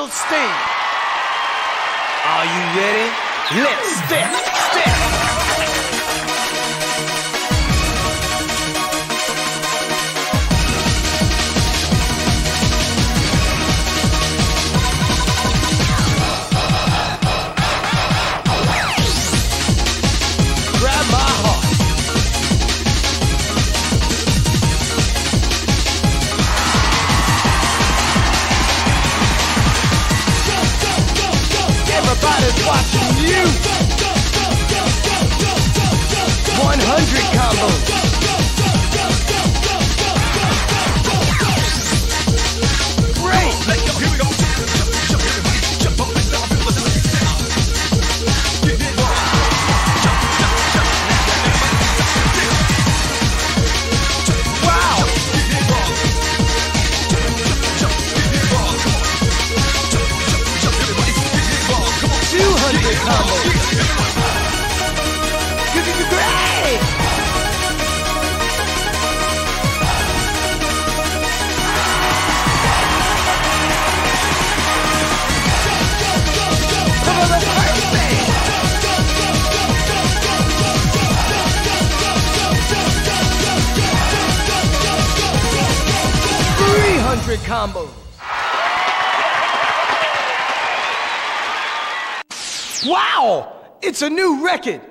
world stage. Are you ready? Let's step. Grab my heart. Everybody's watching you. 100 combos. Great. Here we go. Wow. 200 combos. Great. Come on, let's birthday. 300 combos. Wow! It's a new record!